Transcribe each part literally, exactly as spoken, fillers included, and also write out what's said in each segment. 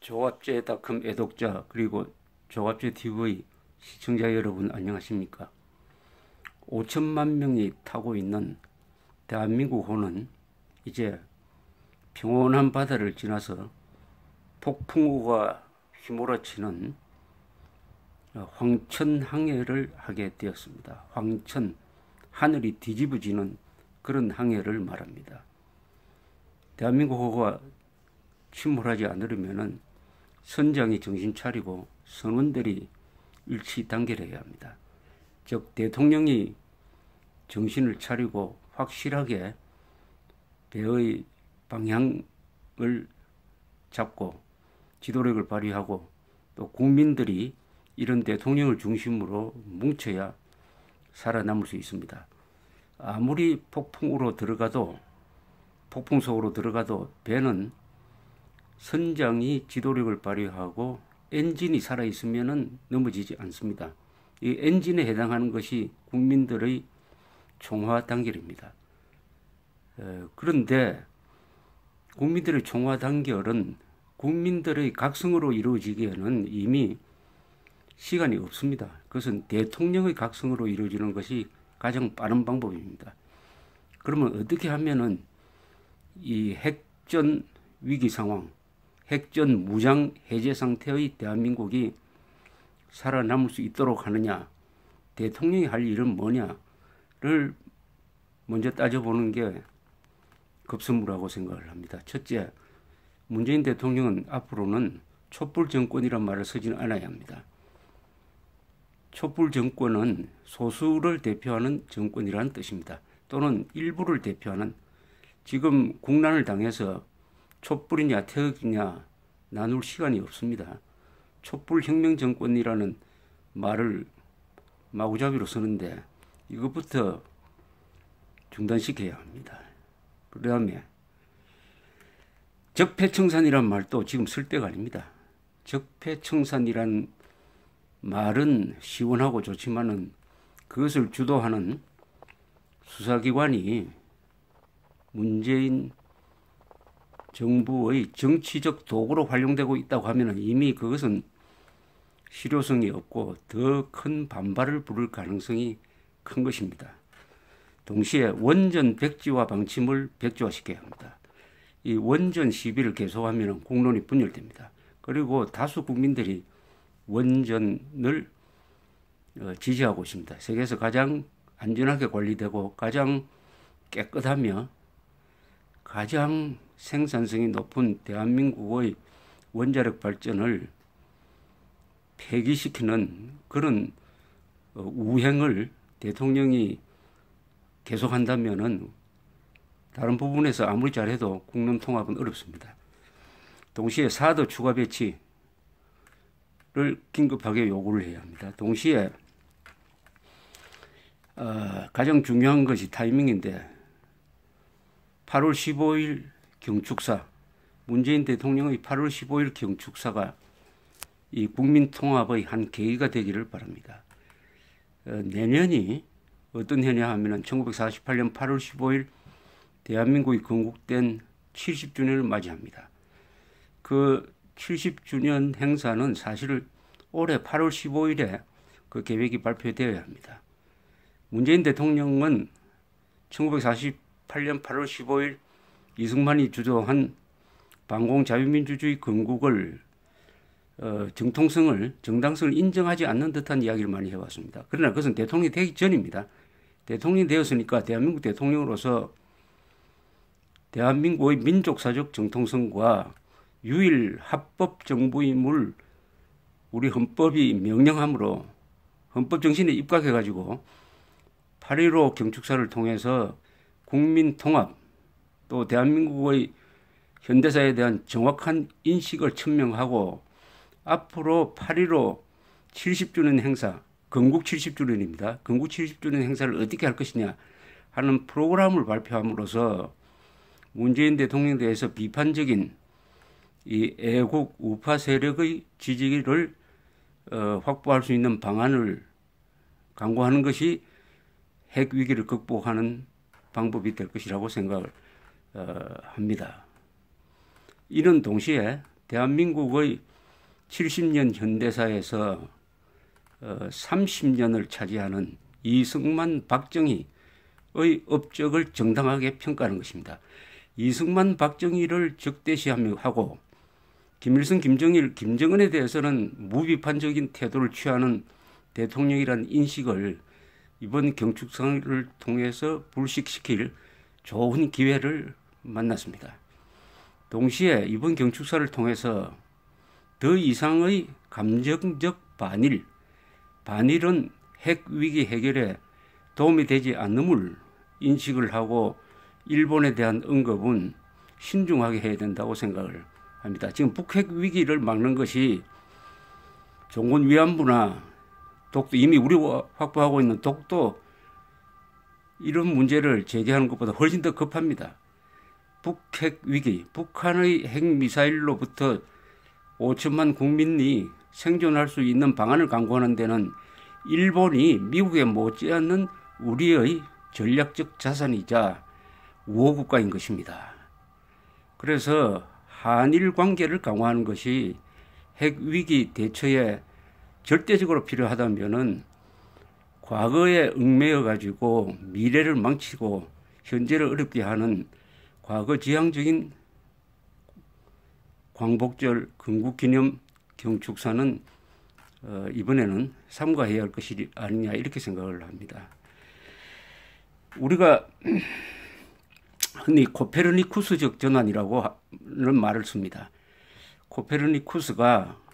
조합제닷컴 애독자 그리고 조합제티비 시청자 여러분 안녕하십니까? 오천만 명이 타고 있는 대한민국호는 이제 평온한 바다를 지나서 폭풍우가 휘몰아치는 황천 항해를 하게 되었습니다. 황천, 하늘이 뒤집어지는 그런 항해를 말합니다. 대한민국호가 침몰하지 않으려면 선장이 정신 차리고 선원들이 일치단결해야 합니다. 즉 대통령이 정신을 차리고 확실하게 배의 방향을 잡고 지도력을 발휘하고 또 국민들이 이런 대통령을 중심으로 뭉쳐야 살아남을 수 있습니다. 아무리 폭풍으로 들어가도 폭풍 속으로 들어가도 배는 선장이 지도력을 발휘하고 엔진이 살아있으면 넘어지지 않습니다. 이 엔진에 해당하는 것이 국민들의 총화 단결입니다. 그런데 국민들의 총화 단결은 국민들의 각성으로 이루어지기에는 이미 시간이 없습니다. 그것은 대통령의 각성으로 이루어지는 것이 가장 빠른 방법입니다. 그러면 어떻게 하면은 이 핵전 위기 상황, 핵전 무장 해제 상태의 대한민국이 살아남을 수 있도록 하느냐, 대통령이 할 일은 뭐냐를 먼저 따져보는 게 급선무라고 생각을 합니다. 첫째, 문재인 대통령은 앞으로는 촛불 정권이란 말을 쓰지는 않아야 합니다. 촛불 정권은 소수를 대표하는 정권이라는 뜻입니다. 또는 일부를 대표하는, 지금 국난을 당해서 촛불이냐 태극이냐 나눌 시간이 없습니다. 촛불 혁명 정권이라는 말을 마구잡이로 쓰는데 이것부터 중단시켜야 합니다. 그 다음에 적폐청산이란 말도 지금 쓸 때가 아닙니다. 적폐청산이란 말은 시원하고 좋지만은 그것을 주도하는 수사기관이 문재인 정부의 정치적 도구로 활용되고 있다고 하면 이미 그것은 실효성이 없고 더 큰 반발을 부를 가능성이 큰 것입니다. 동시에 원전 백지화 방침을 백지화시켜야 합니다. 이 원전 시비를 계속하면 공론이 분열됩니다. 그리고 다수 국민들이 원전을 지지하고 있습니다. 세계에서 가장 안전하게 관리되고 가장 깨끗하며 가장 생산성이 높은 대한민국의 원자력 발전을 폐기시키는 그런 우행을 대통령이 계속한다면은 다른 부분에서 아무리 잘해도 국론 통합은 어렵습니다. 동시에 사드 추가 배치를 긴급하게 요구를 해야 합니다. 동시에 어, 가장 중요한 것이 타이밍인데 팔월 십오일 경축사, 문재인 대통령의 팔월 십오일 경축사가 이 국민통합의 한 계기가 되기를 바랍니다. 어, 내년이 어떤 해냐 하면 천구백사십팔년 팔월 십오일 대한민국이 건국된 칠십 주년을 맞이합니다. 그 칠십 주년 행사는 사실 올해 팔월 십오일에 그 계획이 발표되어야 합니다. 문재인 대통령은 천구백사십팔년 팔월 십오일 이승만이 주도한 반공자유민주주의 건국을 어, 정통성을, 정당성을 인정하지 않는 듯한 이야기를 많이 해왔습니다. 그러나 그것은 대통령이 되기 전입니다. 대통령이 되었으니까 대한민국 대통령으로서 대한민국의 민족사적 정통성과 유일 합법 정부임을 우리 헌법이 명령함으로 헌법 정신에 입각해가지고 팔일오 경축사를 통해서 국민 통합 또 대한민국의 현대사에 대한 정확한 인식을 천명하고 앞으로 팔일오 칠십 주년 행사, 건국 칠십 주년입니다. 건국 칠십 주년 행사를 어떻게 할 것이냐 하는 프로그램을 발표함으로써 문재인 대통령에 대해서 비판적인 이 애국 우파 세력의 지지를 어, 확보할 수 있는 방안을 강구하는 것이 핵 위기를 극복하는 방법이 될 것이라고 생각을 어, 합니다. 이런 동시에 대한민국의 칠십 년 현대사에서 어, 삼십 년을 차지하는 이승만, 박정희의 업적을 정당하게 평가하는 것입니다. 이승만, 박정희를 적대시하고 김일성, 김정일, 김정은에 대해서는 무비판적인 태도를 취하는 대통령이라는 인식을 이번 경축사를 통해서 불식시킬 좋은 기회를 만났습니다. 동시에 이번 경축사를 통해서 더 이상의 감정적 반일, 반일은 핵위기 해결에 도움이 되지 않음을 인식을 하고 일본에 대한 언급은 신중하게 해야 된다고 생각을 합니다. 지금 북핵 위기를 막는 것이 종군 위안부나 독도, 이미 우리가 확보하고 있는 독도, 이런 문제를 제기하는 것보다 훨씬 더 급합니다. 북핵 위기, 북한의 핵미사일로부터 오천만 국민이 생존할 수 있는 방안을 강구하는 데는 일본이 미국에 못지않는 우리의 전략적 자산이자 우호국가인 것입니다. 그래서 한일 관계를 강화하는 것이 핵위기 대처에 절대적으로 필요하다면은 과거에 얽매여 가지고 미래를 망치고 현재를 어렵게 하는 과거지향적인 광복절 건국기념 경축사는 어, 이번에는 삼가해야 할 것이 아니냐 이렇게 생각을 합니다. 우리가 흔히 코페르니쿠스적 전환이라고 하는 말을 씁니다. 코페르니쿠스가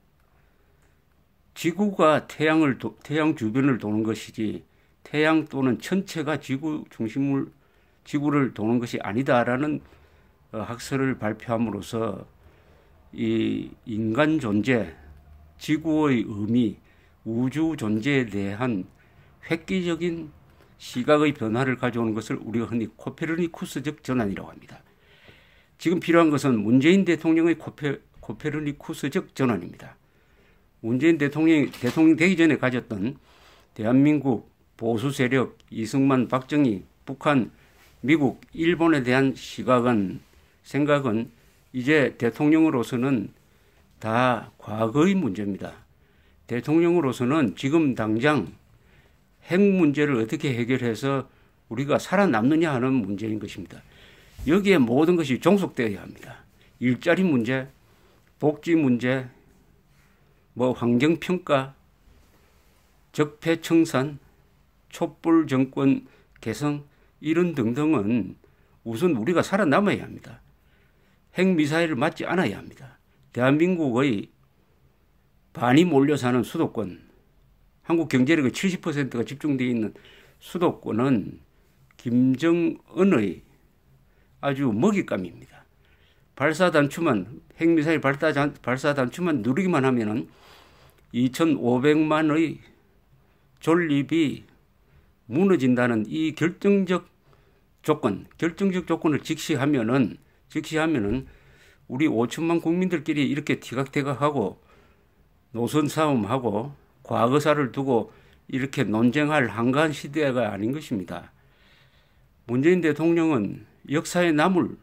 지구가 태양을 도, 태양 주변을 도는 것이지 태양 또는 천체가 지구 중심을 지구를 도는 것이 아니다라는 어, 학설을 발표함으로써 이 인간 존재, 지구의 의미, 우주 존재에 대한 획기적인 시각의 변화를 가져오는 것을 우리가 흔히 코페르니쿠스적 전환이라고 합니다. 지금 필요한 것은 문재인 대통령의 코페, 코페르니쿠스적 전환입니다. 문재인 대통령이 대통령 되기 전에 가졌던 대한민국 보수 세력, 이승만, 박정희, 북한, 미국, 일본에 대한 시각은, 생각은 이제 대통령으로서는 다 과거의 문제입니다. 대통령으로서는 지금 당장 핵 문제를 어떻게 해결해서 우리가 살아남느냐 하는 문제인 것입니다. 여기에 모든 것이 종속되어야 합니다. 일자리 문제, 복지 문제, 뭐 환경평가, 적폐청산, 촛불 정권 개성, 이런 등등은 우선 우리가 살아남아야 합니다. 핵미사일을 맞지 않아야 합니다. 대한민국의 반이 몰려 사는 수도권, 한국 경제력의 칠십 퍼센트가 집중되어 있는 수도권은 김정은의 아주 먹잇감입니다. 발사 단추만, 핵미사일 발사, 발사 단추만 누르기만 하면은 이천오백만의 존립이 무너진다는 이 결정적 조건, 결정적 조건을 직시하면은, 직시하면은 우리 오천만 국민들끼리 이렇게 티각태각하고 노선 싸움하고 과거사를 두고 이렇게 논쟁할 한가한 시대가 아닌 것입니다. 문재인 대통령은 역사에 남을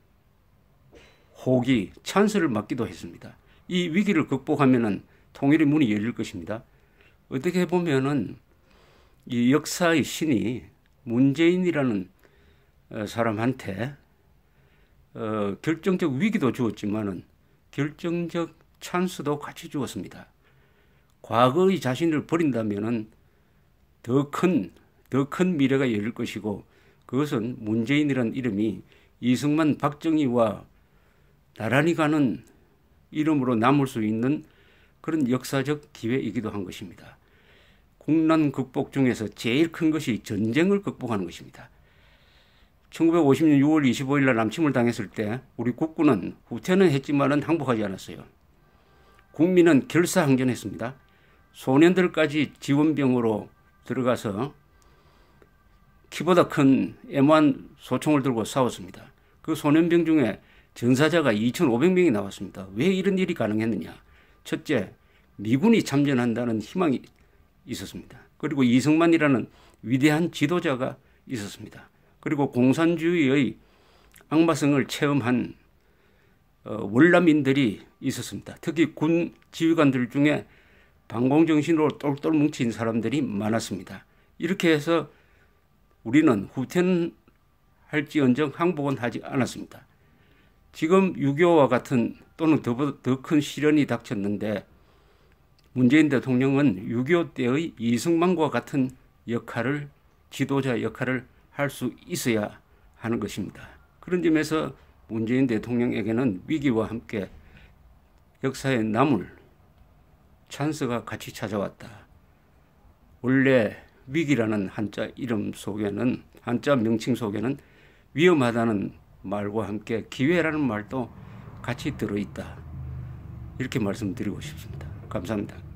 호기, 찬스를 맞기도 했습니다. 이 위기를 극복하면은 통일의 문이 열릴 것입니다. 어떻게 보면은 이 역사의 신이 문재인이라는 사람한테 어, 결정적 위기도 주었지만은 결정적 찬스도 같이 주었습니다. 과거의 자신을 버린다면은 더 큰, 더 큰 미래가 열릴 것이고, 그것은 문재인이라는 이름이 이승만, 박정희와 나란히 가는 이름으로 남을 수 있는 그런 역사적 기회이기도 한 것입니다. 국난 극복 중에서 제일 큰 것이 전쟁을 극복하는 것입니다. 천구백오십 년 유월 이십오일 날 남침을 당했을 때 우리 국군은 후퇴는 했지만은 항복하지 않았어요. 국민은 결사항전했습니다. 소년들까지 지원병으로 들어가서 키보다 큰 엠 원 소총을 들고 싸웠습니다. 그 소년병 중에 전사자가 이천오백 명이 나왔습니다. 왜 이런 일이 가능했느냐? 첫째, 미군이 참전한다는 희망이 있었습니다. 그리고 이승만이라는 위대한 지도자가 있었습니다. 그리고 공산주의의 악마성을 체험한 어, 월남인들이 있었습니다. 특히 군 지휘관들 중에 반공정신으로 똘똘 뭉친 사람들이 많았습니다. 이렇게 해서 우리는 후퇴할지언정 항복은 하지 않았습니다. 지금 유교와 같은 또는 더 큰 시련이 닥쳤는데 문재인 대통령은 유교 때의 이승만과 같은 역할을, 지도자 역할을 할 수 있어야 하는 것입니다. 그런 점에서 문재인 대통령에게는 위기와 함께 역사에 남을 찬스가 같이 찾아왔다. 원래 위기라는 한자 이름 속에는, 한자 명칭 속에는 위험하다는 말과 함께 기회라는 말도 같이 들어있다. 이렇게 말씀드리고 싶습니다. 감사합니다.